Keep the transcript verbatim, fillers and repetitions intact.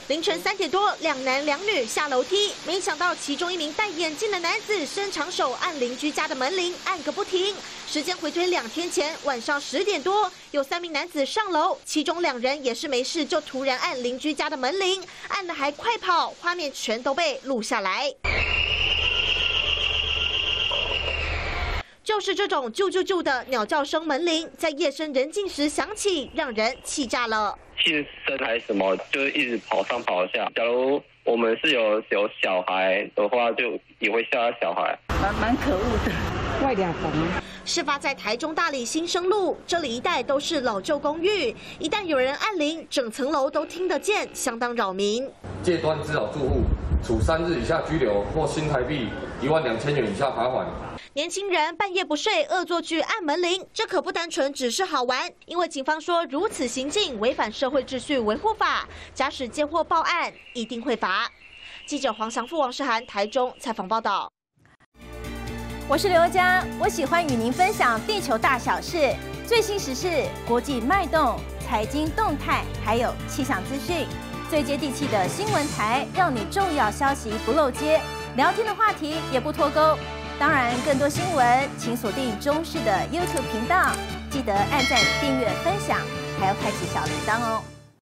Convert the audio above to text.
凌晨三点多，两男两女下楼梯，没想到其中一名戴眼镜的男子伸长手按邻居家的门铃，按个不停。时间回推两天前晚上十点多，有三名男子上楼，其中两人也是没事，就突然按邻居家的门铃，按的还快跑，画面全都被录下来。 就是这种啾啾啾的鸟叫声门铃，在夜深人静时响起，让人气炸了。 庆生还是什么，就是一直跑上跑下。假如我们是有有小孩的话，就也会吓到小孩， 蛮蛮可恶的。外两房。 事发在台中大里新生路，这里一带都是老旧公寓，一旦有人按铃，整层楼都听得见，相当扰民。 戒端滋扰住户，处三日以下拘留或新台币一万两千元以下罚款。 年轻人半夜不睡，恶作剧按门铃，这可不单纯只是好玩。因为警方说，如此行径违反社会秩序维护法，假使接获报案，一定会罚。记者黄祥富、王世涵台中采访报道。 我是刘佳，我喜欢与您分享地球大小事、最新时事、国际脉动、财经动态，还有气象资讯，最接地气的新闻台，让你重要消息不漏接，聊天的话题也不脱钩。 当然，更多新闻请锁定中视的 YouTube 频道，记得按赞、订阅、分享，还要开启小铃铛哦。